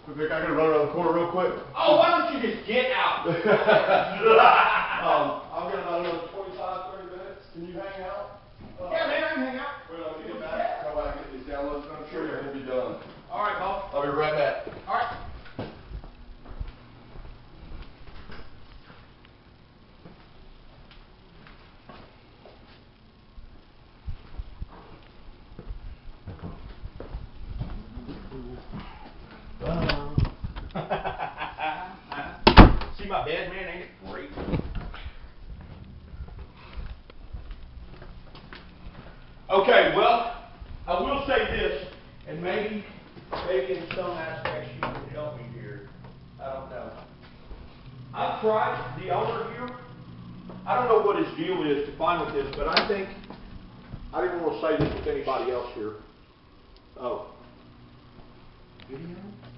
Vic, I gotta run around the corner real quick. Oh, why don't you just get out? I've got about another 25, 30 minutes. Can you hang out? Yeah, man, I can hang out. Wait, I'll get back. That way I can get these downloads done. I'm sure we'll be done. All right, boss. I'll be right back. All right. See my bed, man? Ain't it great? Okay, well, I will say this, and maybe in some aspects you can help me here. I don't know. I've tried the owner here. I don't know what his deal is to find with this, but I think I didn't want to say this with anybody else here. Oh. Video?